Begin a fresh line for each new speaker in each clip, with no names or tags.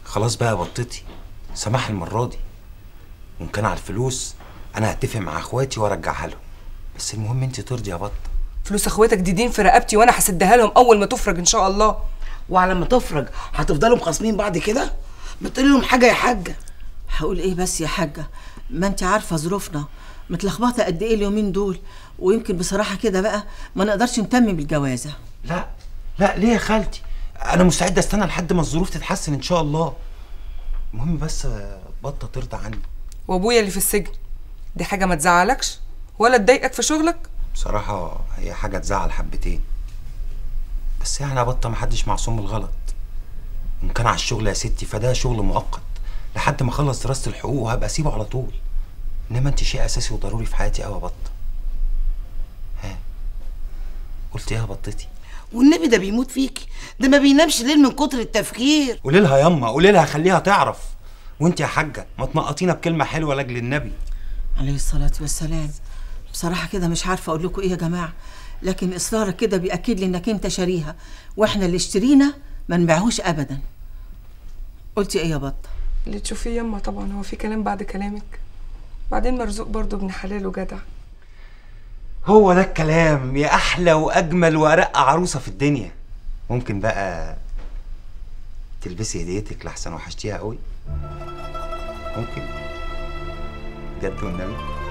خلاص بقى يا بطتي، سماح المره دي. وان كان على الفلوس انا هتفق مع اخواتي وارجعها لهم، بس المهم انت ترضي يا بطه.
فلوس اخواتك دي دين في رقبتي وانا هسدها لهم اول ما تفرج ان شاء الله.
وعلى ما تفرج هتفضلوا مخاصمين بعض كده؟ ما تقولي لهم حاجه يا حاجه.
هقول ايه بس يا حاجه؟ ما انت عارفه ظروفنا متلخبطه قد ايه اليومين دول، ويمكن بصراحه كده بقى ما نقدرش نتمم بالجوازه.
لا ليه يا خالتي؟ انا مستعد استنى لحد ما الظروف تتحسن ان شاء الله. المهم بس بطه ترضى عني.
وابويا اللي في السجن دي حاجه ما تزعلكش ولا تضايقك في شغلك؟
بصراحه هي حاجه تزعل حبتين، بس يعني يا بطه محدش معصوم من الغلط. ان كان على الشغل يا ستي فده شغل مؤقت لحد ما اخلص دراسه الحقوق وهبقى اسيبه على طول. انما انت شيء اساسي وضروري في حياتي قوي يا بطه. ها قلت ايه يا بطتي؟
والنبي ده بيموت فيكي، ده ما بينامش ليل من كتر التفكير.
قولي لها ياما، قولي لها خليها تعرف. وانت يا حاجه ما تنقطينا بكلمه حلوه لاجل النبي
عليه الصلاه والسلام. بصراحه كده مش عارفه اقول لكم ايه يا جماعه، لكن اصرارك كده بياكد لي انك انت شاريها، واحنا اللي اشترينا ما نبيعهوش ابدا. قلتي ايه يا بطه؟
اللي تشوفيه ياما طبعا، هو في كلام بعد كلامك؟ بعدين مرزوق برضه ابن حلال وجدع.
هو ده الكلام يا احلى واجمل وارق عروسه في الدنيا. ممكن بقى تلبسي هديتك لحسن وحشتيها قوي؟ ممكن بجد والنبي؟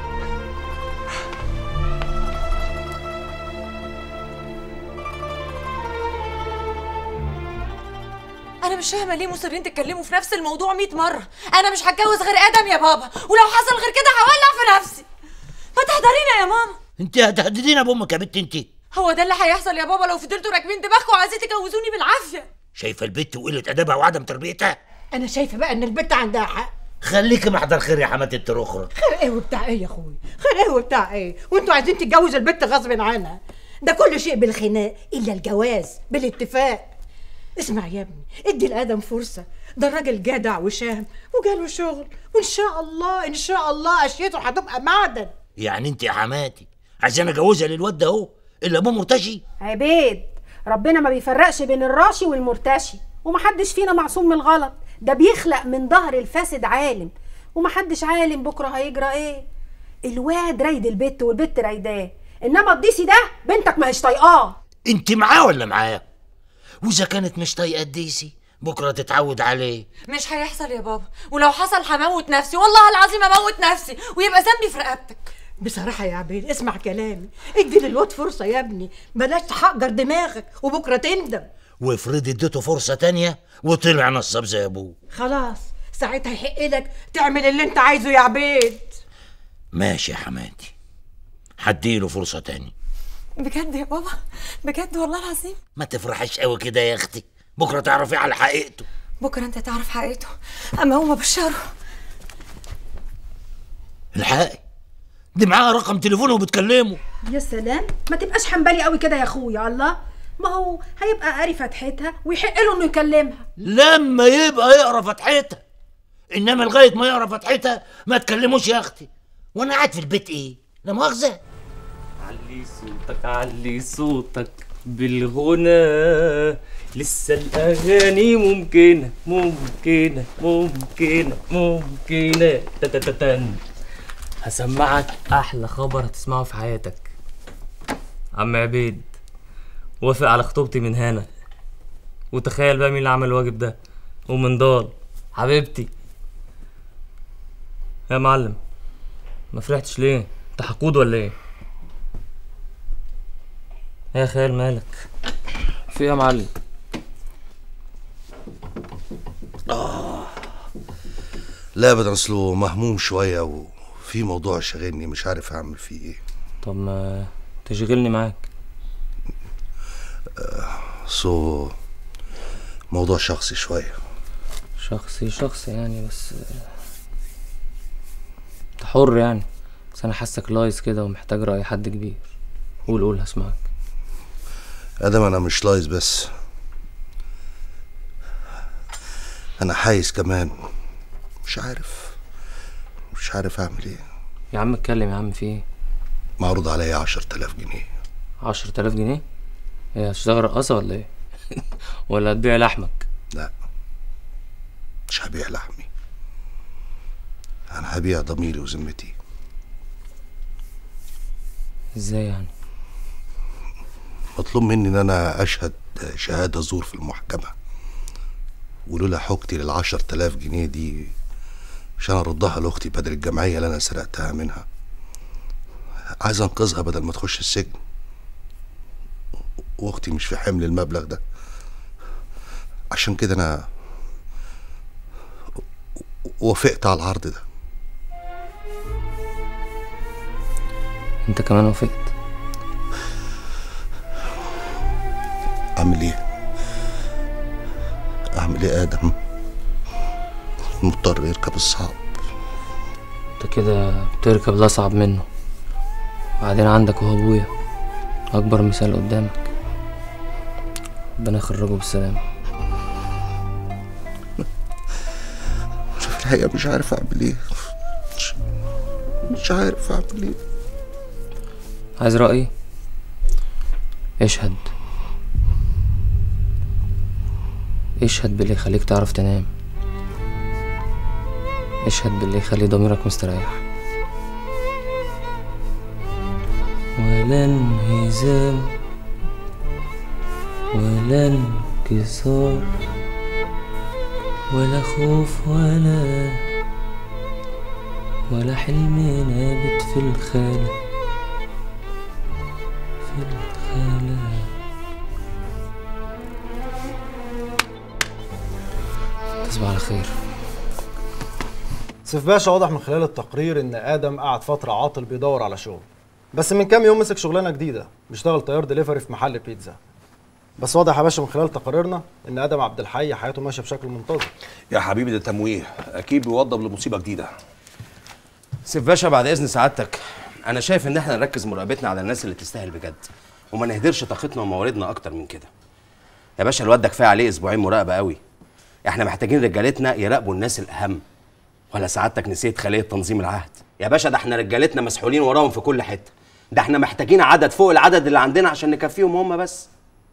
انا مش فاهمه ليه مصرين تتكلموا في نفس الموضوع 100 مره. انا مش هتجوز غير ادم يا بابا، ولو حصل غير كده هولع في نفسي. ما تهدرينا يا ماما.
انت هتهددينا بامك يا بنت انت؟
هو ده اللي هيحصل يا بابا لو فضلتوا راكبين دماغكم وعايزين تجوزوني بالعافيه؟
شايفه البت وقله ادبها وعدم تربيتها؟
انا شايفه بقى ان البت عندها حق.
خليكي محضر خير يا حماتي انت الاخرى.
خير ايه وبتاع ايه يا اخوي؟ خير ايه وبتاع ايه؟ وانتوا عايزين تتجوزوا البت غصب عنها؟ ده كل شيء بالخناق الا الجواز بالاتفاق. اسمع يا ابني، ادي لادم فرصه، ده الراجل جدع وشهم وجاله شغل، وان شاء الله ان شاء الله اشيته هتبقى معدن.
يعني انت يا حماتي عشان اجوزها للواد ده اهو اللي ابوه مرتشي؟
عبيد، ربنا ما بيفرقش بين الراشي والمرتشي، ومحدش فينا معصوم من الغلط. ده بيخلق من ظهر الفاسد عالم، ومحدش عالم بكره هيجرى ايه. الواد رايد البت والبت رايداه، انما الضيسي ده بنتك ما هيش طايقاه.
انت معاه ولا معاه؟ واذا كانت مش طايقه الديسي بكره تتعود عليه.
مش هيحصل يا بابا، ولو حصل هموت نفسي، والله العظيم اموت نفسي ويبقى ذنبي في رقبتك.
بصراحه يا عبيد اسمع كلامي، ادي للواد فرصه يا ابني، بلاش تحجر دماغك وبكره تندم.
وافرض اديته فرصه تانية وطلع نصاب زي ابوه،
خلاص ساعتها يحق لك تعمل اللي انت عايزه يا عبيد.
ماشي يا حماتي، هديله فرصه تاني.
بجد يا بابا؟ بجد والله العظيم؟
ما تفرحش قوي كده يا اختي، بكره تعرفي على حقيقته.
بكره انت تعرف حقيقته، اما هو بشره.
الحقي دي معاها رقم تليفونه وبتكلمه.
يا سلام، ما تبقاش حنبلي قوي كده يا اخويا. الله، ما هو هيبقى قاري فتحتها ويحق له انه يكلمها
لما يبقى يقرا فتحتها، انما لغايه ما يقرا فتحتها ما تكلموش يا اختي. وانا قاعد في البيت ايه؟ لا مؤاخذه.
علي صوتك علي صوتك بالغنى، لسه الاغاني ممكنه ممكنه ممكنه ممكنه تتتتن. هسمعك احلى خبر هتسمعه في حياتك. عم عبيد وافق على خطوبتي من هنا، وتخيل بقى مين اللي عمل الواجب ده، ومن ضال حبيبتي. يا معلم ما فرحتش ليه؟ انت حقود ولا ايه؟ يا خيال مالك؟ في ايه يا معلم؟
لا ابدا، اصله مهموم شويه وفي موضوع شاغلني مش عارف اعمل فيه ايه.
طب ما تشغلني معاك.
موضوع شخصي شويه.
شخصي يعني، بس انت حر يعني، بس انا حاسك لايص كده ومحتاج رأي حد كبير. قول هسمعك.
ادم انا مش لايص بس، انا حايس كمان. مش عارف اعمل ايه.
يا عم اتكلم يا عم، في ايه؟
معروض عليا 10,000 جنيه.
10,000 جنيه؟ ايه هتشتغل رقاصة ولا ايه؟ ولا هتبيع لحمك؟
لا مش هبيع لحمي، انا هبيع ضميري وذمتي.
ازاي يعني؟
مطلوب مني ان انا اشهد شهاده زور في المحكمه، ولولا حوجتي لل10,000 جنيه دي عشان اردها لاختي بدل الجمعيه اللي انا سرقتها منها. عايز انقذها بدل ما تخش السجن، واختي مش في حمل المبلغ ده. عشان كده انا وافقت على العرض ده.
انت كمان وافقت؟
اعمل ايه؟ اعمل ايه ادم؟ مضطر يركب الصعب.
انت كده بتركب الاصعب منه. بعدين عندك وهو ابويا اكبر مثال قدامك. ربنا يخرجه بالسلامه.
في الحقيقه مش عارف اعمل ايه. مش عارف اعمل ايه.
عايز رأيي؟ اشهد. اشهد باللي يخليك تعرف تنام. اشهد باللي يخلي ضميرك مستريح. ولا انهزام ولا انكسار ولا خوف ولا حلم نابت في الخالق في الخالق. تصبح على خير.
سيف باشا، واضح من خلال التقرير ان ادم قعد فتره عاطل بيدور على شغل، بس من كام يوم مسك شغلانه جديده بيشتغل طيار دليفري في محل بيتزا. بس واضح يا باشا من خلال تقاريرنا ان ادم عبد الحي حياته ماشيه بشكل منتظم.
يا حبيبي ده تمويه، اكيد بيوضب لمصيبه جديده.
سيف باشا بعد اذن سعادتك، انا شايف ان احنا نركز مراقبتنا على الناس اللي تستاهل بجد، وما نهدرش طاقتنا ومواردنا اكتر من كده. يا باشا الواد ده كفايه عليه اسبوعين مراقبه قوي. احنا محتاجين رجالتنا يراقبوا الناس الاهم. ولا سعادتك نسيت خليه تنظيم العهد؟ يا باشا ده احنا رجالتنا مسحولين وراهم في كل حته. ده احنا محتاجين عدد فوق العدد اللي عندنا عشان نكفيهم هم بس.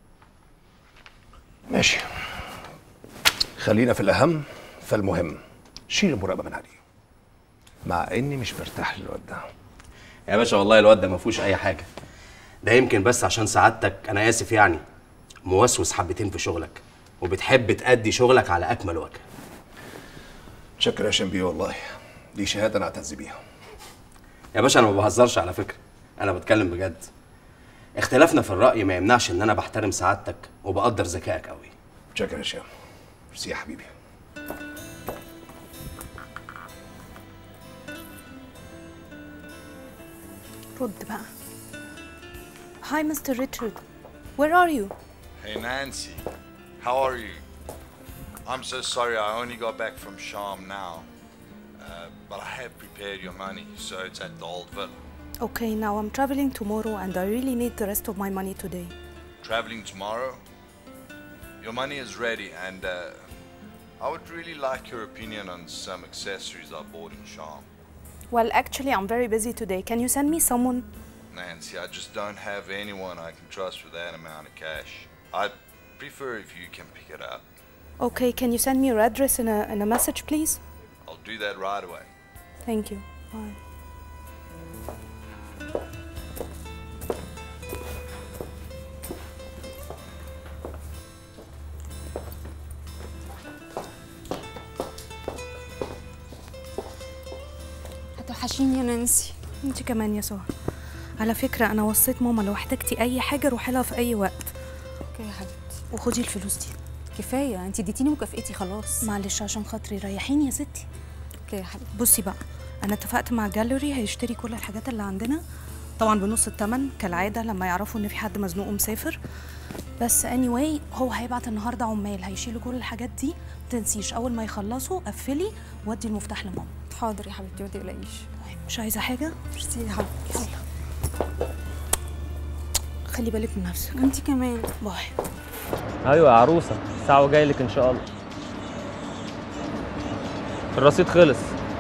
ماشي، خلينا في الاهم فالمهم. شيل المراقبه من عليه، مع اني مش مرتاح للواد ده.
يا باشا والله الواد ده ما فيهوش اي حاجه. ده يمكن بس عشان سعادتك، انا اسف يعني، موسوس حبتين في شغلك وبتحب تأدي شغلك على اكمل وجه.
شكرا يا شنبي، والله دي شهاده انا اعتز بيها.
يا باشا انا ما بهزرش على فكره، انا بتكلم بجد. اختلافنا في الرأي ما يمنعش ان انا بحترم سعادتك وبقدر ذكائك قوي.
شكرا يا هشام. ميرسي يا حبيبي.
رد بقى. Hi Mr. Richard. Where are you?
Hey Nancy, how are you? I'm so sorry I only got back from Sham now. But I have prepared your money, so it's at the old villa.
Okay, now I'm traveling tomorrow and I really need the rest of my money today.
Traveling tomorrow? Your money is ready and I would really like your opinion on some accessories I bought in Sham.
Well, actually, I'm very busy today. Can you send me someone?
Nancy, I just don't have anyone I can trust with that amount of cash. I'd prefer if you can pick it up.
Okay, can you send me your address in a message, please?
I'll do that right away.
Thank you. Bye.
هتوحشيني يا نانسي.
انت كمان يا سهى. على فكرة أنا وصيت ماما لو احتجتي أي حاجة روحي لها في أي وقت.
اوكي يا حبيبتي.
وخدي الفلوس دي.
كفاية، انت اديتيني مكافئتي خلاص.
معلش عشان خاطري ريحيني يا ستي.
اوكي يا حبيبتي.
بصي بقى، أنا اتفقت مع جاليري هيشتري كل الحاجات اللي عندنا، طبعا بنص الثمن كالعادة لما يعرفوا إن في حد مزنوق ومسافر. بس anyway هو هيبعت النهارده عمال هيشيلوا كل الحاجات دي. متنسيش أول ما يخلصوا قفلي وادي المفتاح لماما.
حاضر يا حبيبتي، ما تقلقيش.
مش عايزة حاجة؟
ميرسي يا حبيبتي.
يلا خلي بالك من نفسك.
انت كمان.
باي.
ايوه يا عروسه، ساعه وجاي لك ان شاء الله. الرصيد خلص.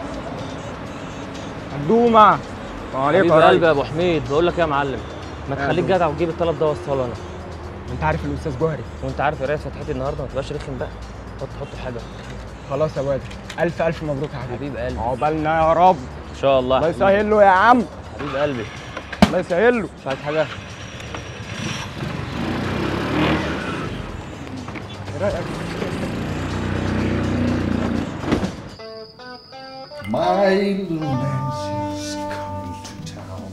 الدومة.
حبيب قلبي يا ابو حميد، بقول لك ايه يا معلم، ما تخليك جدع وتجيب الطلب ده وصله انا.
انت عارف الاستاذ جوهري،
وانت عارف قرايه فتحتي النهارده، ما تبقاش رخم بقى. حط حاجه.
خلاص يا واد، الف الف مبروك يا حبيبي.
حبيب قلبي.
عقبالنا يا رب.
ان شاء الله.
الله يسهل له يا عم.
حبيب قلبي.
الله يسهل له.
مش عايز حاجه.
ايه رايك؟
My little Nancy's coming to town.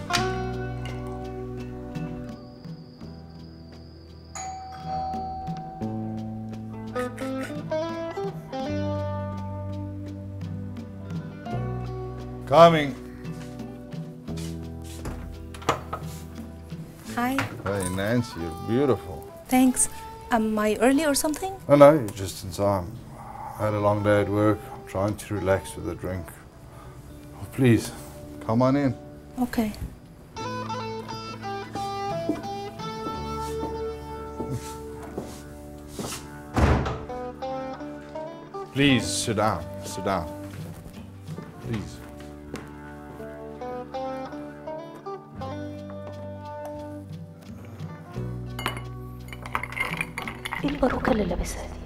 Coming.
Hi.
Hey, Nancy, you're beautiful.
Thanks. Am I early or something?
Oh, no, you're just in time. I had a long day at work. I'm trying to relax with a drink. Oh, please, come on in.
Okay.
Please, sit down. Sit down. Please.
ايه الباروكة اللي لابسها دي؟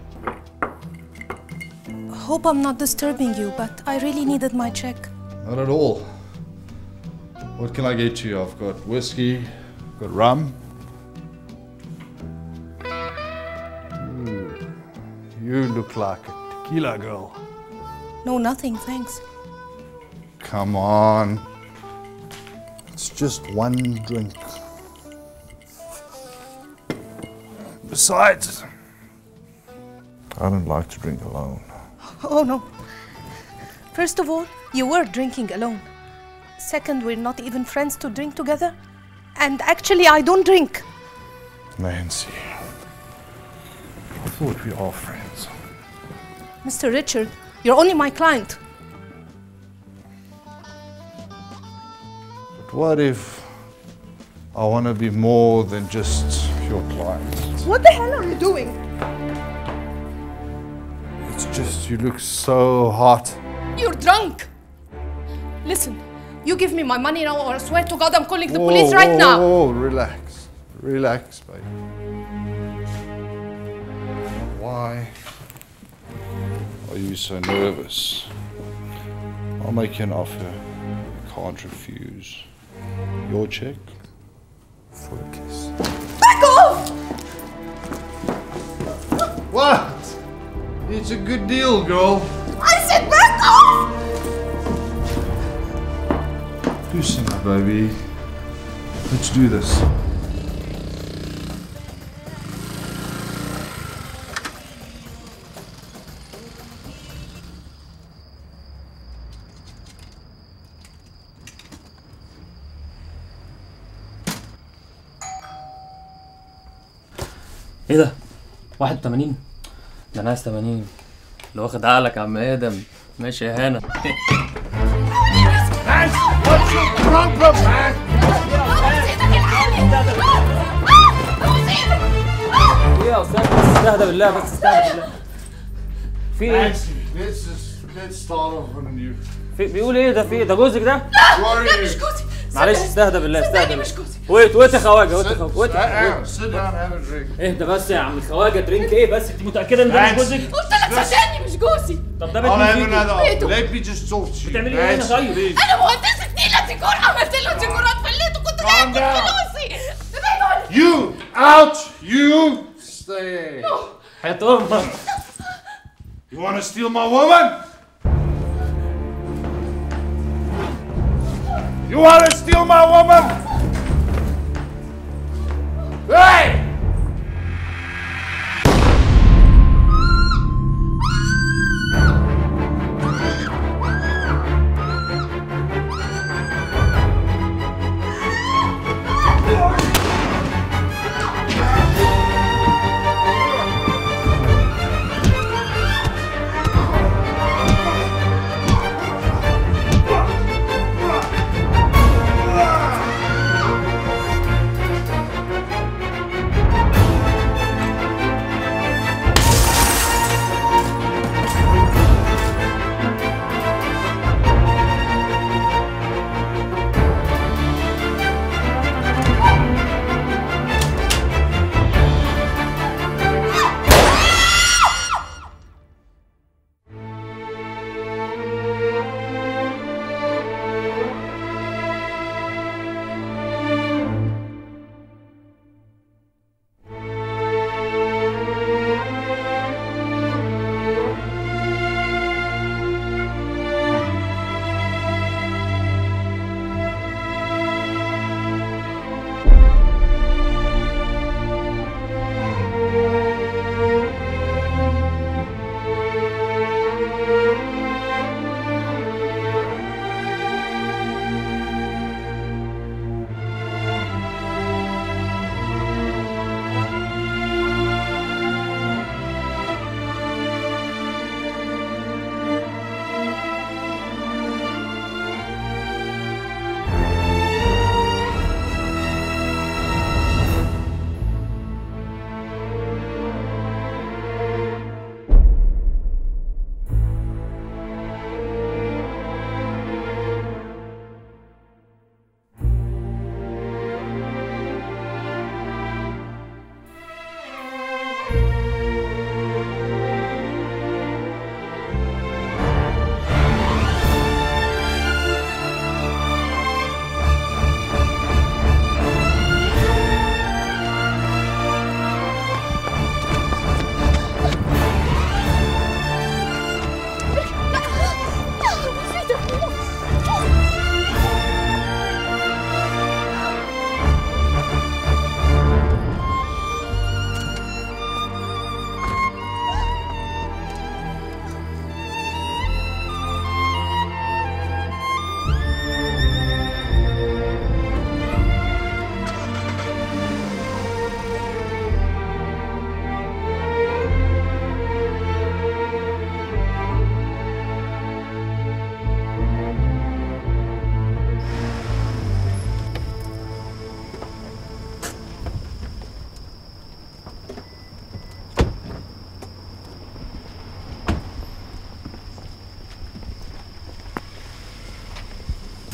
Hope I'm not disturbing you, but I really needed my check.
Not at all. What can I get you? I've got whiskey, got rum. You look like a tequila girl.
No, nothing, thanks.
Come on. It's just one drink. Besides, I don't like to drink alone.
Oh no. First of all, you were drinking alone. Second, we're not even friends to drink together. And actually, I don't drink.
Nancy, I thought we are friends.
Mr. Richard, you're only my client.
But what if I want to be more than just your client?
What the hell are you doing?
It's just you look so hot.
You're drunk. Listen, you give me my money now or I swear to God I'm calling the police right now.
Whoa, relax. Relax, baby. Why are you so nervous? I'll make you an offer you can't refuse. Your check for a kiss.
Back off!
What? It's a good deal, girl.
I said back off!
Loosen up, baby. Let's do this.
ايه ده؟ 81؟ ده انا عايز 80. اللي واخد عقلك يا عم ادم. ماشي يا هنا. ايه يا استاذ؟ بس استهدى بالله، بس استهدى بالله. في ايه؟
Let's start off on you.
بيقول ايه ده؟ في ايه؟ ده جوزك ده؟
لا مش جوزي.
معلش استهدى بالله، استهدى
صدقني
بالله.
مش جوزي.
ويت يا خواجه، ويت يا خواجه.
Sit down, have a drink.
اهدى بس يا عم الخواجه. درينك ايه بس؟ انت متاكده ان ده مش جوزك؟
قلت لك صدقني مش جوزي.
طب ده بيت مين فيكم؟
Let me just talk to you.
بتعملي ايه هنا طيب؟
انا مهندسة نيلة ديكور، عملت له ديكورات في البيت وكنت جايب فلوسي.
You out. You stay.
حياة امك.
You want to steal my woman? You want to steal my woman? Hey!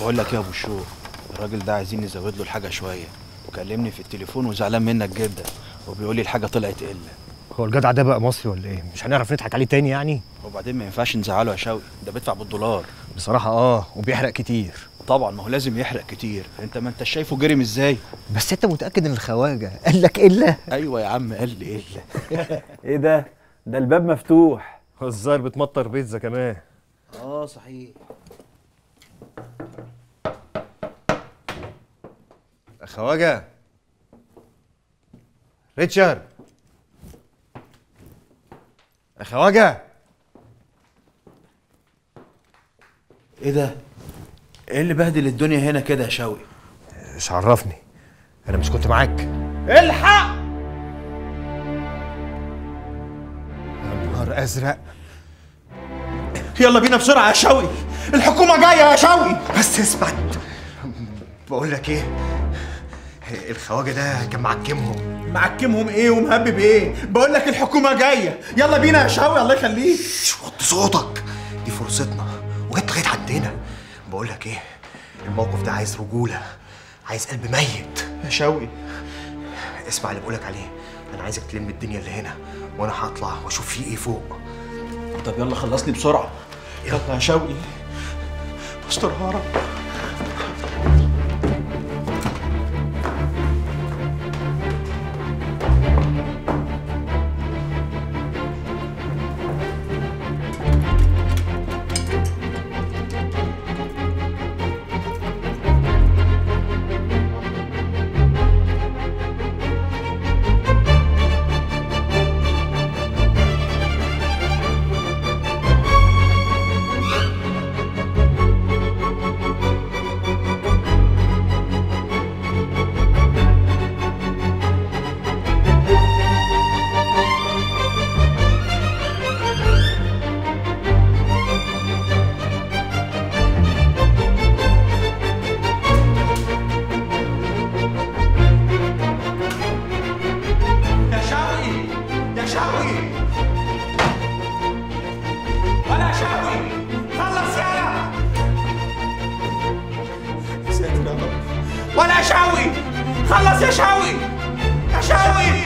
بقول لك يا ابو الشوق، الراجل ده عايزين نزود له الحاجه شويه، وكلمني في التليفون وزعلان منك جدا، وبيقول لي الحاجه طلعت قله.
هو الجدع ده بقى مصري ولا ايه؟ مش هنعرف نضحك عليه تاني يعني؟
وبعدين ما ينفعش نزعله يا شوقي، ده بيدفع بالدولار.
بصراحه وبيحرق كتير.
طبعا، ما هو لازم يحرق كتير، انت ما انت شايفه جرم ازاي؟
بس انت متاكد ان الخواجه قال لك الا؟
ايوه يا عم قال لي الا.
ايه ده الباب مفتوح. الظاهر بتمطر بيتزا كمان.
صحيح.
خواجه ريتشارد، خواجه.
ايه ده؟ ايه اللي بهدل الدنيا هنا كده يا شوقي؟
مش عرفني، انا مش كنت معاك؟
الحق!
يا نهار ازرق.
يلا بينا بسرعه يا شوقي، الحكومه جايه يا شوقي.
بس اثبت. بقول لك ايه، الخواجه ده كان
معكمهم ايه ومهبب ايه؟ بقول لك الحكومه جايه، يلا بينا يا شوقي الله يخليك.
وطي صوتك، دي فرصتنا وجت لغايه عندنا. بقول لك ايه، الموقف ده عايز رجوله، عايز قلب ميت
يا شوقي.
اسمع اللي بقولك عليه، انا عايزك تلم الدنيا اللي هنا، وانا هطلع واشوف فيه ايه فوق.
طب يلا خلصني بسرعه. يلا يا شوقي، استرها يا رب.
ولا شاوي، خلص يا شاوي، يا شاوي.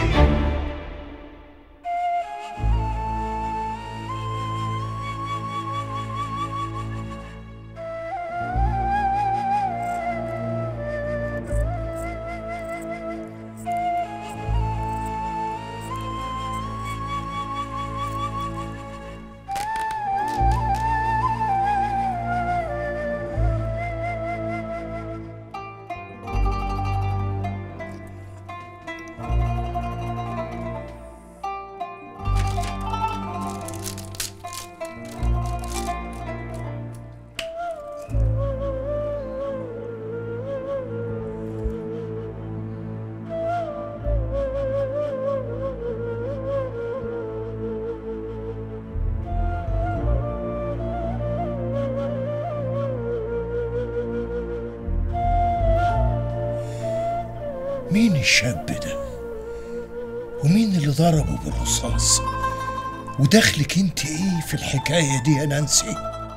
مين الشاب ده؟ ومين اللي ضربه بالرصاص؟ ودخلك انت ايه في الحكاية دي يا نانسي؟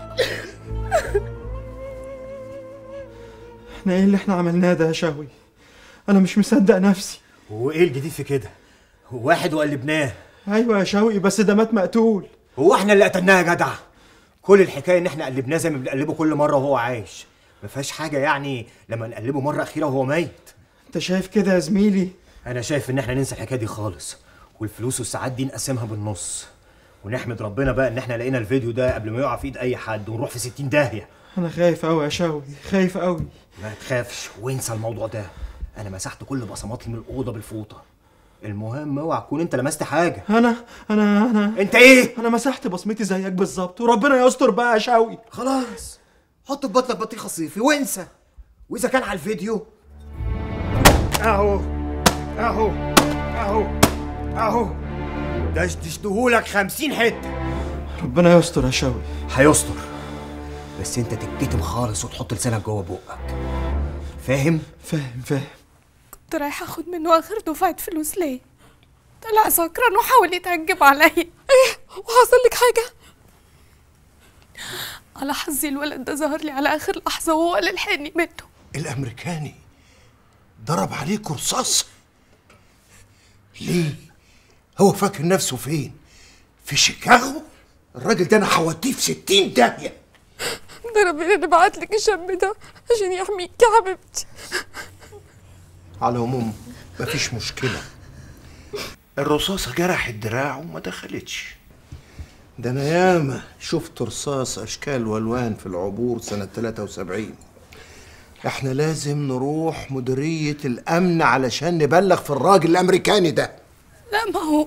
احنا ايه اللي احنا عملناه ده يا شاوي؟ انا مش مصدق نفسي.
هو ايه الجديد في كده؟ واحد وقلبناه.
ايوه يا شاوي، بس ده مات مقتول.
هو احنا اللي قتلناه يا جدع؟ كل الحكايه ان احنا قلبناه زي ما بنقلبه كل مره وهو عايش، ما فيهاش حاجه يعني لما نقلبه مره اخيره وهو ميت.
انت شايف كده يا زميلي؟
انا شايف ان احنا ننسى الحكايه دي خالص، والفلوس والساعات دي نقسمها بالنص، ونحمد ربنا بقى ان احنا لقينا الفيديو ده قبل ما يقع في ايد اي حد ونروح في 60 داهيه.
انا خايف قوي يا شاوي، خايف قوي.
ما تخافش وانسى الموضوع ده، انا مسحت كل بصماتي من الاوضه بالفوطه. المهم اوعى تكون انت لمست حاجه.
انا
انت ايه؟
انا مسحت بصمتي زيك بالظبط، وربنا يستر بقى يا شاوي.
خلاص حط في بطنك بطيخه صيفي وانسى، واذا كان على الفيديو اهو اهو اهو اهو دشدشتهولك 50 حته.
ربنا يستر يا شاوي.
هيستر، بس انت تتكتم خالص وتحط لسانك جوه بقك، فاهم؟
فاهم.
كنت رايحه اخد منه اخر دفعه فلوس ليه؟ طلع سكران وحاول يتهجم عليا. ايه وحصل لك حاجه؟ على حظي الولد ده ظهر لي على اخر لحظه وهو اللي لحقني منه.
الامريكاني ضرب عليك رصاص؟ ليه؟ هو فاكر نفسه فين؟ في شيكاغو؟ الراجل ده انا هوديه في 60 داهيه.
ده ربنا اللي بعت لك الشاب ده عشان يحميك يا حبيبتي.
على العموم مفيش مشكله، الرصاصه جرحت دراعه وما دخلتش. ده انا ياما شفت رصاص اشكال والوان في العبور سنه 73. احنا لازم نروح مديريه الامن علشان نبلغ في الراجل الامريكاني ده.
لا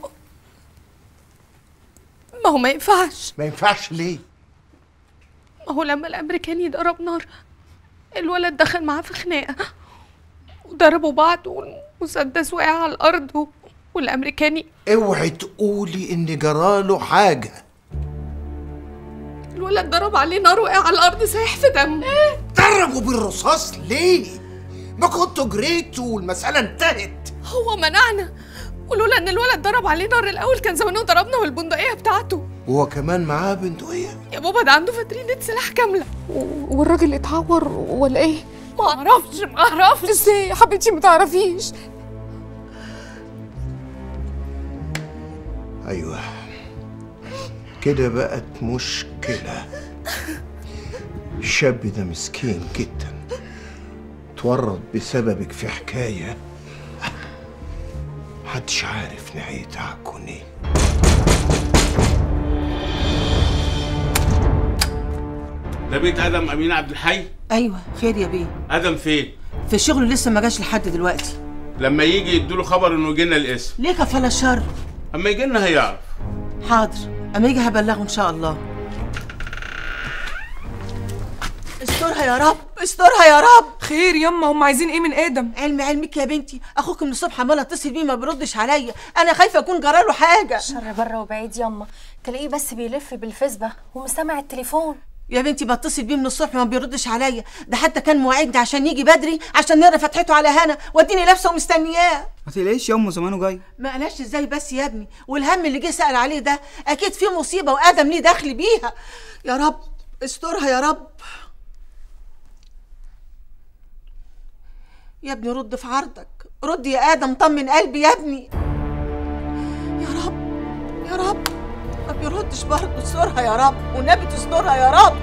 ما هو ما ينفعش.
ما ينفعش ليه؟
ما هو لما الامريكاني ضرب نار الولد دخل معاه في خناقه وضربوا بعض والمسدس وقع على الارض والامريكاني.
اوعي تقولي ان جراله حاجه.
الولد ضرب عليه نار وقع على الارض سايح في دمه.
ضربوا بالرصاص ليه؟ ما كنتوا جريتوا والمساله انتهت.
هو منعنا، ولولا ان الولد ضرب عليه نار الاول كان زمانه ضربنا بالبندقيه بتاعته.
وهو كمان معاه بندقيه؟
يا بابا ده عنده فترينة سلاح كامله. والراجل اتعور ولا ايه؟ ما اعرفش. ازاي يا حبيبتي ما تعرفيش؟
ايوه كده بقت مشكله. الشاب ده مسكين جدا، اتورط بسببك في حكايه محدش عارف نهايتها هتكون ايه.
ده بيت ادم امين عبد الحي؟
ايوه خير يا بيه.
ادم فين؟
في الشغل لسه ما جاش لحد دلوقتي.
لما يجي يدوله خبر انه جينا القسم.
ليه كفاله الشر؟
اما يجي لنا هيعرف.
حاضر، اما يجي هبلغه ان شاء الله. استرها يا رب، استرها يا رب.
خير يما، هم عايزين ايه من ادم؟
علمك يا بنتي، اخوك من الصبح عمال اتصل بيه ما بيردش عليا، انا خايفه اكون جراله حاجه.
شر بره وبعيد يما، تلاقيه بس بيلف بالفسبه ومسامع التليفون.
يا بنتي بتصل بيه من الصبح ما بيردش عليا، ده حتى كان مواعيدني عشان يجي بدري عشان نقرا فتحته على هنا، واديني لابسه ومستنياه.
ما تقلقيش يا امه زمانه جاي.
ما قالش ازاي بس يا ابني، والهم اللي جه سأل عليه ده اكيد في مصيبه وادم ليه دخل بيها. يا رب استرها يا رب. يا ابني رد في عرضك، رد يا ادم، طمن قلبي يا ابني. يا رب يا رب، ما بيردش برضه، استرها يا رب والنبي تسترها يا رب.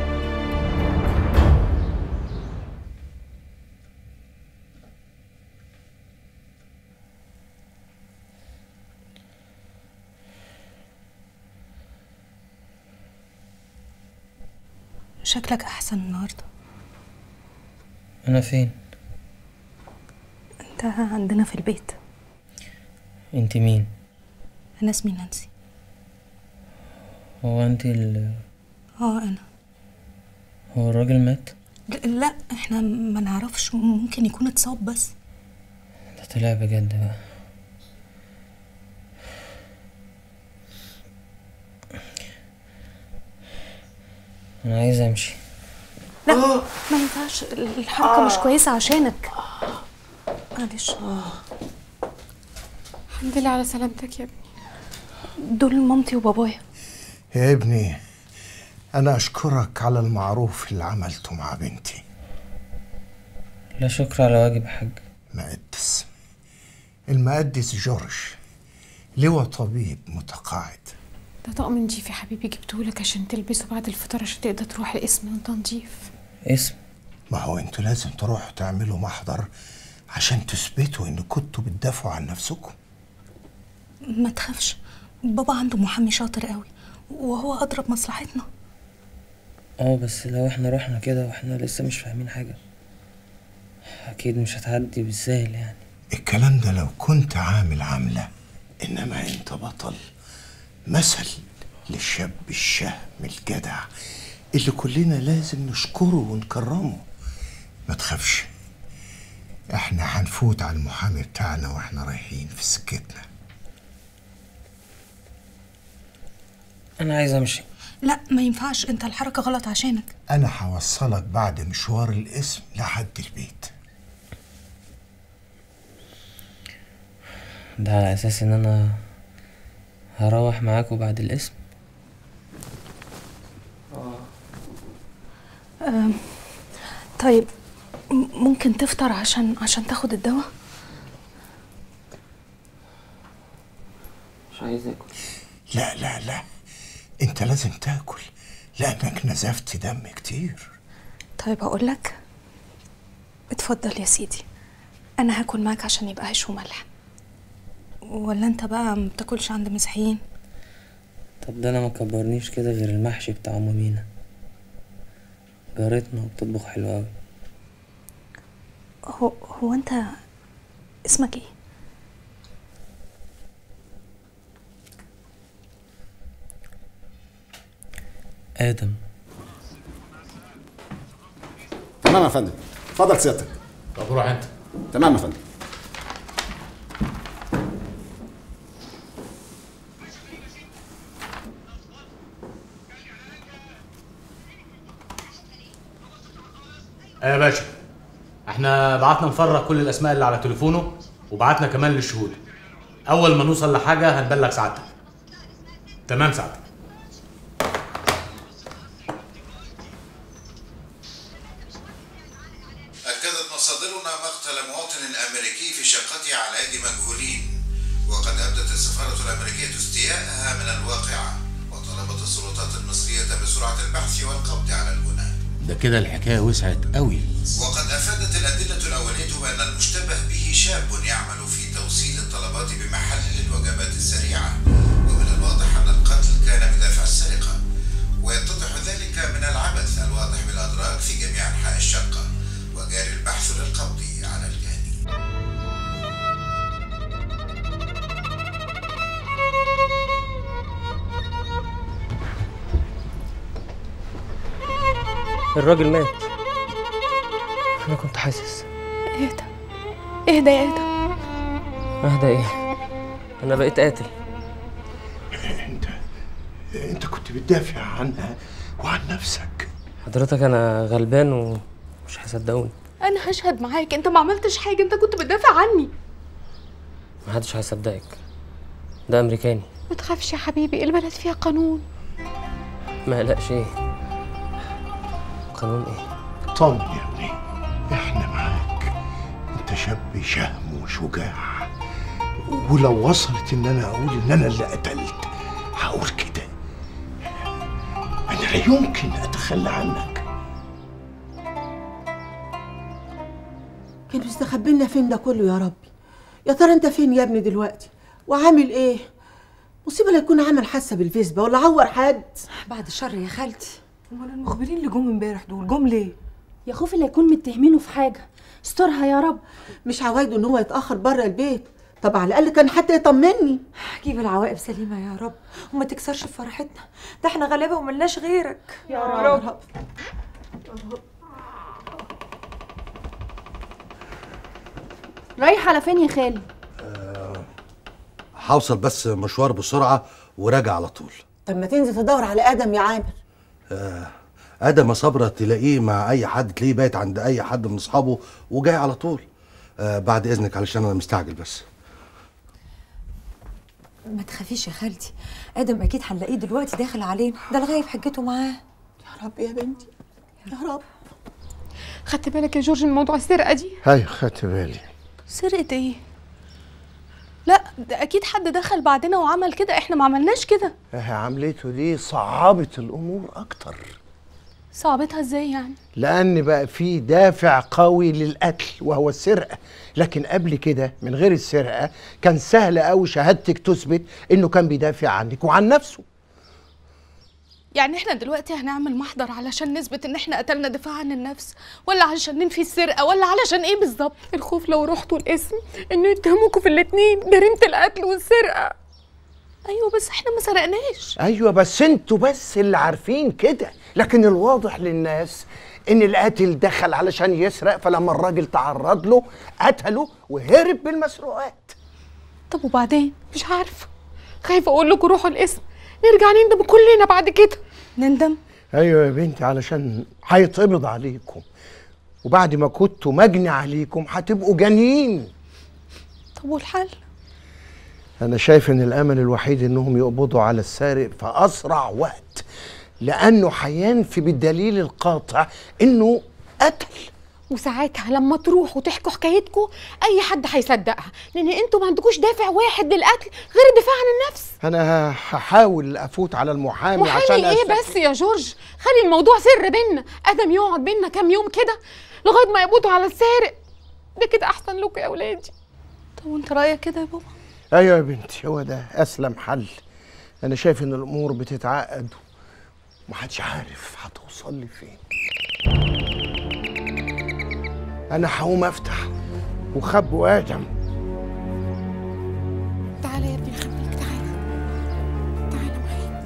شكلك احسن النهارده.
انا فين؟
انت عندنا في البيت.
انت مين؟
انا اسمي نانسي.
هو انت
انا.
هو الراجل مات؟
لا احنا ما نعرفش، ممكن يكون اتصاب بس.
ده طلع بجد بقى. انا عايز امشي.
لا ما ينفعش، الحركه مش كويسه عشانك. معلش.
الحمد لله على سلامتك يا ابني.
دول مامتي وبابايا.
يا ابني انا اشكرك على المعروف اللي عملته مع بنتي.
لا شكر على واجب يا حاج.
مقدس، المقدس جورج لواء طبيب متقاعد.
ده طقم نضيف يا حبيبي، جبتهولك عشان تلبسه بعد الفطار عشان تقدر تروح القسم وانت نضيف.
اسم؟
ما هو انتوا لازم تروحوا تعملوا محضر عشان تثبتوا ان كنتوا بتدافعوا عن نفسكم.
ما تخافش، بابا عنده محامي شاطر قوي وهو اضرب مصلحتنا.
بس لو احنا رحنا كده واحنا لسه مش فاهمين حاجه اكيد مش هتعدي بالسهل يعني.
الكلام ده لو كنت عامل عامله، انما انت بطل، مثل للشاب الشهم الجدع اللي كلنا لازم نشكره ونكرمه. ما تخافش، احنا هنفوت على المحامي بتاعنا واحنا رايحين في سكتنا.
انا عايز امشي.
لا ما ينفعش، انت الحركه غلط عشانك.
انا هوصلك بعد مشوار القسم لحد البيت.
ده على اساس ان انا هروح معاكوا بعد القسم؟
طيب ممكن تفطر عشان تاخد الدواء؟
مش عايز اكل.
لا لا لا، انت لازم تاكل لانك نزفت دم كتير.
طيب هقول لك، اتفضل يا سيدي، انا هاكل معاك عشان يبقى عيش وملح. ولا انت بقى ما بتاكلش عند مسيحيين؟
طب ده انا ما كبرنيش كده غير المحشي بتاع ام مينا، جارتنا وبتطبخ حلو قوي.
هو انت اسمك ايه؟
ادم.
تمام يا فندم، اتفضل سيادتك.
طب روح انت.
تمام يا فندم.
يا باشا، احنا بعتنا نفرغ كل الاسماء اللي على تليفونه وبعتنا كمان للشهود. اول ما نوصل لحاجه هنبلغ سعادتك. تمام سعادتك.
أكدت مصادرنا مقتل مواطن أمريكي في شقته على أيدي مجهولين، وقد أبدت السفارة الأمريكية استياءها من الواقعة، وطلبت السلطات المصرية بسرعة البحث والقبض على الجناه.
ده كده الحكايه وسعت قوي.
وقد أفادت الأدلة الأولية بأن المشتبه به شاب يعمل في توصيل الطلبات بمحل الوجبات السريعة، ومن الواضح أن القتل كان بدافع السرقة، ويتضح ذلك من العبث الواضح بالأدراج في جميع أنحاء الشقة، وجاري البحث للقبض على الجاني.
الراجل مات. انا كنت حاسس.
اهدى اهدى يا ادم.
اهدى ايه؟ انا بقيت قاتل.
انت كنت بتدافع عنها وعن نفسك.
حضرتك انا غلبان ومش هيصدقوني.
انا هشهد معاك، انت ما عملتش حاجه، انت كنت بتدافع عني.
محدش هيصدقك، ده امريكاني.
ما تخافش يا حبيبي، البلد فيها قانون.
ما قلقش. ايه قانون ايه؟
طمن يا ابني، احنا معاك. انت شاب شهم وشجاع، ولو وصلت ان انا اقول ان انا اللي قتلت هقول كده. انا لا يمكن اتخلى عنك.
كان مستخبي لنا فين ده كله يا ربي؟ يا ترى انت فين يا ابني دلوقتي؟ وعامل ايه؟ مصيبه لا يكون عمل حادثه بالفيسبا ولا عور حد.
بعد الشر يا خالتي. امال المخبرين اللي جم امبارح دول جم ليه؟
يا خوفي لا يكون متهمينه في حاجه، استرها يا رب.
مش عوايده ان هو يتاخر بره البيت، طب على الاقل كان حتى يطمني.
جيب العواقب سليمه يا رب وما تكسرش في فرحتنا، ده احنا غلابه وملناش غيرك
يا رب. رايح على فين يا خالي؟
هوصل بس مشوار بسرعه وراجع على طول.
طب ما تنزل تدور على ادم يا عامر.
ادم صبره تلاقيه مع اي حد، تلاقيه بايت عند اي حد من اصحابه وجاي على طول. بعد اذنك علشان انا مستعجل بس.
ما تخافيش يا خالتي، ادم اكيد هنلاقيه دلوقتي داخل علينا، ده الغايب حجته معاه.
يا رب يا بنتي يا رب.
خدت بالك يا جورج من موضوع السرقه دي؟
هاي خدت بالي.
سرقه ايه؟ لا ده اكيد حد دخل بعدنا وعمل كده، احنا ما عملناش كده.
عملته دي صعبت الامور اكتر.
صعبتها ازاي يعني؟
لان بقى في دافع قوي للقتل وهو السرقه، لكن قبل كده من غير السرقه كان سهل قوي شهادتك تثبت انه كان بيدافع عنك وعن نفسه.
يعني احنا دلوقتي هنعمل محضر علشان نثبت ان احنا قتلنا دفاع عن النفس، ولا علشان ننفي السرقه، ولا علشان ايه بالظبط؟
الخوف لو رحتوا القسم انه يتهموكوا في الاتنين، جريمه القتل والسرقه.
ايوه بس احنا ما سرقناش.
ايوه بس انتوا بس اللي عارفين كده، لكن الواضح للناس ان القاتل دخل علشان يسرق، فلما الراجل تعرض له قتله وهرب بالمسروقات.
طب وبعدين؟ مش عارفه، خايفه اقول لكم روحوا القسم نرجع نندم كلنا بعد كده.
نندم؟
ايوه يا بنتي، علشان هيتقبض عليكم، وبعد ما كنتوا مجني عليكم هتبقوا جانيين.
طب والحل؟
انا شايف ان الامل الوحيد انهم يقبضوا على السارق في اسرع وقت، لانه هينفي بالدليل القاطع انه قتل.
وساعتها لما تروحوا تحكوا حكايتكم اي حد هيصدقها، لان انتوا ما عندكوش دافع واحد للقتل غير الدفاع عن النفس.
انا هحاول افوت على المحامي عشان
محامي ايه بس يا جورج؟ خلي الموضوع سر بينا، ادم يقعد بينا كام يوم كده لغايه ما يقبضوا على السارق. ده كده احسن لكم يا اولادي.
طب وانت رايك كده يا بابا؟
ايوه يا بنتي، هو ده اسلم حل. انا شايف ان الامور بتتعقد ومحدش عارف هتوصل لي فين. انا هقوم افتح وخبوا ادم.
تعالى يا ابني نخبيك، تعالى تعالى معايا.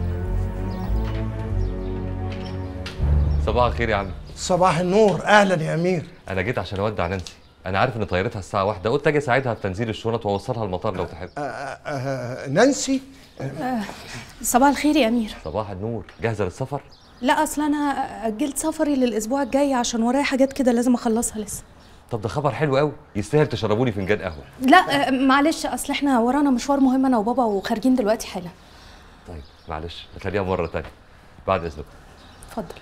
صباح الخير يا عم.
صباح النور، اهلا يا امير.
انا جيت عشان اودع نانسي، انا عارف ان طيارتها الساعه 1، قلت اجي اساعدها في تنزيل الشنط واوصلها المطار لو تحب.
نانسي؟
صباح الخير يا امير.
صباح النور، جاهزه للسفر؟
لا اصل انا اجلت سفري للاسبوع الجاي عشان ورايا حاجات كده لازم اخلصها لسه.
طب ده خبر حلو قوي، يستاهل تشربوني فنجان قهوه.
لا معلش، اصل احنا ورانا مشوار مهم انا وبابا وخارجين دلوقتي حالا.
طيب معلش نخليها مره تانية بعد اذنكم.
اتفضل.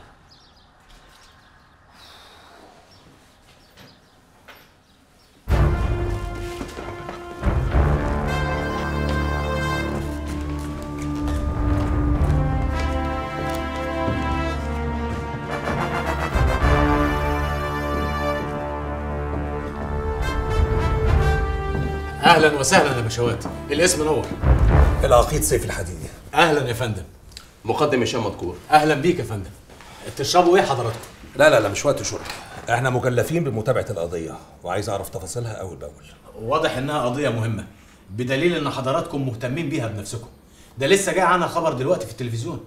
اهلا وسهلا يا باشوات، الاسم نور.
العقيد سيف الحديدي.
اهلا يا فندم.
مقدم هشام مذكور.
اهلا بيك يا فندم. تشربوا ايه حضراتكم؟
لا مش وقت شرب، احنا مكلفين بمتابعه القضيه وعايز اعرف تفاصيلها اول باول.
واضح انها قضيه مهمه، بدليل ان حضراتكم مهتمين بيها بنفسكم. ده لسه جاي عنها خبر دلوقتي في التلفزيون.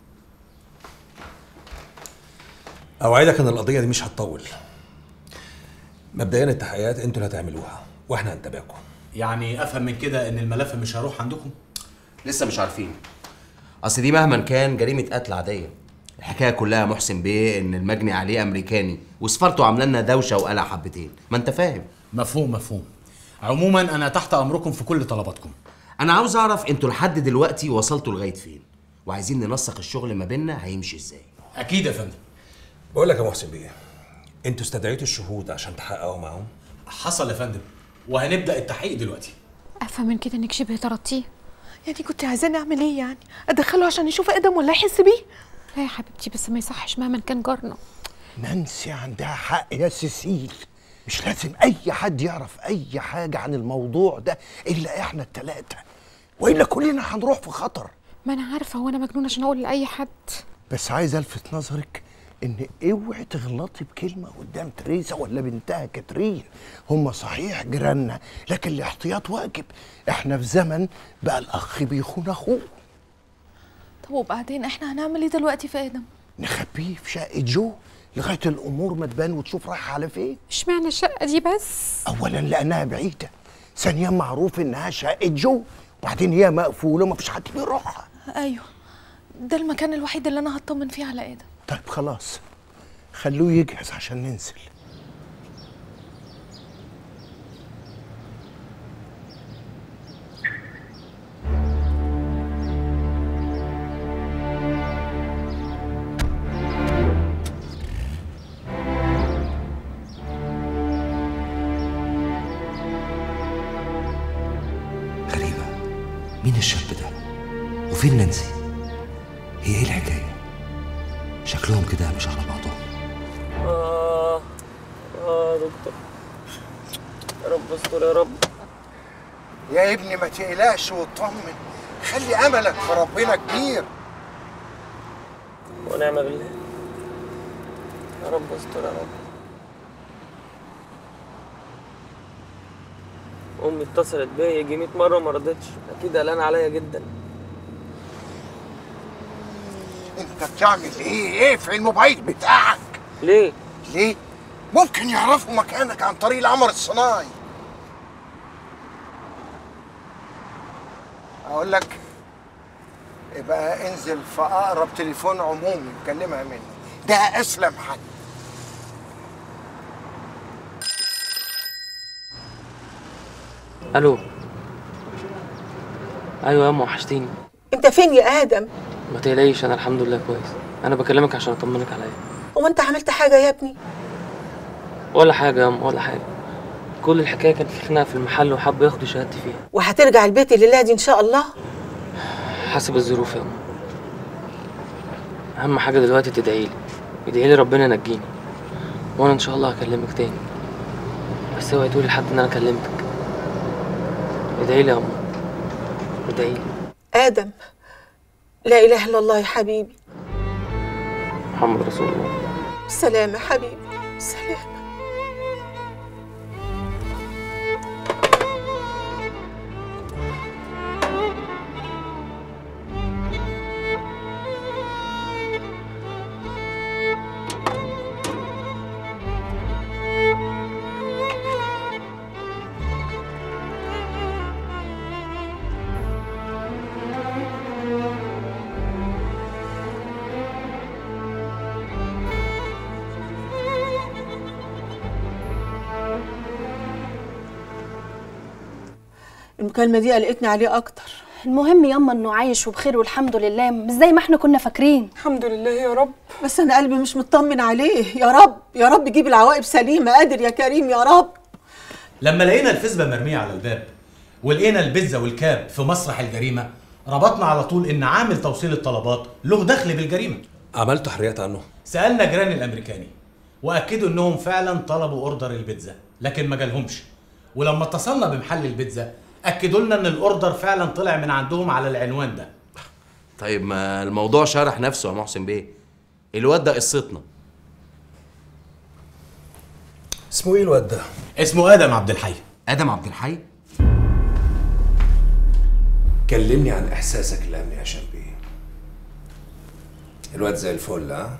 اوعدك ان القضيه دي مش هتطول. مبدئيا التحقيقات انتوا اللي هتعملوها واحنا هنتابعكم.
يعني افهم من كده ان الملف مش هيروح عندكم؟
لسه مش عارفين، اصل دي مهما كان جريمه قتل عاديه. الحكايه كلها محسن بيه ان المجني عليه امريكاني وسفارته عامله لنا دوشه وقلق حبتين، ما انت فاهم.
مفهوم. عموما انا تحت امركم في كل طلباتكم.
انا عاوز اعرف انتوا لحد دلوقتي وصلتوا لغايه فين، وعايزين ننسق الشغل ما بيننا هيمشي ازاي.
اكيد يا فندم.
بقول لك يا محسن بيه، انتوا استدعيتوا الشهود عشان تحققوا معاهم؟
حصل يا فندم، وهنبدا التحقيق دلوقتي.
افهم من كده انك شبه طردتيه. يعني كنت عايزاني اعمل ايه؟ يعني ادخله عشان يشوف ادم ولا يحس بيه؟ لا يا حبيبتي، بس ما يصحش مهما كان جارنا.
نانسي عندها حق يا سيسيل، مش لازم اي حد يعرف اي حاجه عن الموضوع ده الا احنا التلاته، والا كلنا هنروح في خطر.
ما انا عارفه، هو انا مجنونه عشان اقول لاي حد؟
بس عايز الفت نظرك ان اوعي تغلطي بكلمه قدام تريزا ولا بنتها كاترين. هم صحيح جيراننا لكن الاحتياط واجب، احنا في زمن بقى الاخ بيخون اخوه.
طب وبعدين احنا هنعمل ايه دلوقتي في ادم؟
نخبيه في شقه جو لغايه الامور ما تبان وتشوف رايحه على فين.
اشمعنى الشقه دي بس؟
اولا لانها بعيده، ثانيا معروف انها شقه جو، وبعدين هي مقفوله ومفيش حد بيروحها.
ايوه، ده المكان الوحيد اللي انا هطمن فيه على ادم.
طيب خلاص، خلوه يجهز عشان ننزل.
غريبة، مين الشاب ده؟ وفين نانسي؟ هي ايه الحكاية؟ شكلهم كده مش على بعضهم.
يا دكتور، يا رب استر يا رب.
يا ابني ما تقلقش واطمن، خلي املك في ربنا كبير.
ونعم بالله. يا رب استر يا رب. امي اتصلت بيا يجي 100 مره ما رضتش، اكيد قلقانه عليا جدا.
انت بتعمل ايه في الموبايل بتاعك؟
ليه؟
ممكن يعرفوا مكانك عن طريق القمر الصناعي. اقول لك يبقى انزل في اقرب تليفون عمومي كلمها مني، ده اسلم حل.
الو. ايوه يا ام، وحشتيني.
انت فين يا ادم؟
ما تقلقيش، انا الحمد لله كويس. انا بكلمك عشان اطمنك عليا.
هو انت عملت حاجه يا ابني؟
ولا حاجه يا ولا حاجه. كل الحكايه كان في خناقه في المحل وحبوا ياخدوا شهادتي فيها.
وهترجع البيت الليله دي ان شاء الله؟
حسب الظروف يا أم. اهم حاجه دلوقتي تدعيلي، ادعيلي ربنا ينجيني، وانا ان شاء الله هكلمك تاني. بس اوعي تقولي لحد ان انا كلمتك. ادعيلي يا أم، ادعيلي.
ادم، لا اله الا الله يا حبيبي.
محمد رسول الله.
سلام يا حبيبي، سلام. المكالمة دي قلقتني عليه أكتر.
المهم ياما إنه عايش وبخير والحمد لله، مش زي ما احنا كنا فاكرين.
الحمد لله يا رب.
بس أنا قلبي مش مطمن عليه. يا رب يا رب جيب العواقب سليمة، قادر يا كريم يا رب.
لما لقينا الفزبة مرمية على الباب ولقينا البيتزا والكاب في مسرح الجريمة، ربطنا على طول إن عامل توصيل الطلبات له دخل بالجريمة.
عملت تحريات عنه؟
سألنا جيران الأمريكاني وأكدوا إنهم فعلا طلبوا أوردر البيتزا لكن ما جالهمش. ولما اتصلنا بمحل البيتزا أكدوا لنا إن الأوردر فعلا طلع من عندهم على العنوان ده.
طيب ما الموضوع شرح نفسه يا محسن بيه. الواد ده قصتنا.
اسمه ايه الواد ده؟
اسمه آدم عبد الحي.
آدم عبد الحي؟
كلمني عن احساسك الامن يا هشام بيه. الواد زي الفل ها؟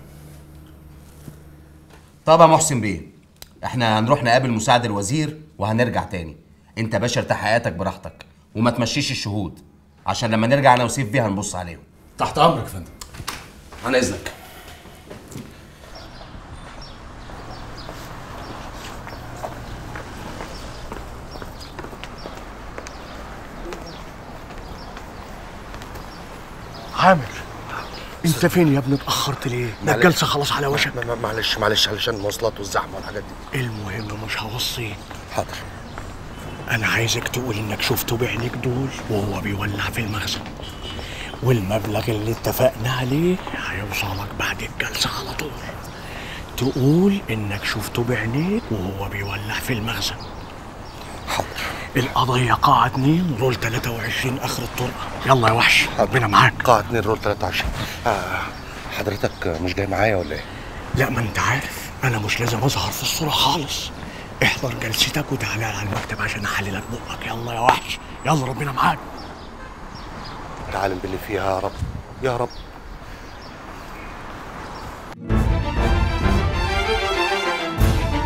طب يا محسن بيه، احنا هنروح نقابل مساعد الوزير وهنرجع تاني. انت باشا ارتاح حياتك براحتك وما تمشيش الشهود عشان لما نرجع انا وسيف بيه هنبص عليهم.
تحت امرك يا فندم.
عن اذنك.
عامر، انت فين يا ابني؟ اتاخرت ليه؟ ده الجلسه خلاص على وشك.
معلش علشان المواصلات والزحمه والحاجات دي.
المهم مش هوصيك.
حاضر.
انا عايزك تقول انك شفته بعينيك دول وهو بيولع في المخزن، والمبلغ اللي اتفقنا عليه هيوصلك بعد الجلسه على طول. تقول انك شفته بعينيك وهو بيولع في المخزن.
حاضر.
القضيه قاعه 2 رول 23 اخر الطرقه. يلا يا وحش، ربنا معاك.
قاعه 2 رول 23. حضرتك مش جاي معايا ولا ايه؟
لا، ما انت عارف انا مش لازم اظهر في الصوره خالص. احضر جلستك وتعالى على المكتب عشان احللك بقك. يلا يا وحش، يلا ربنا معاك.
انت عالم باللي فيها يا رب يا رب.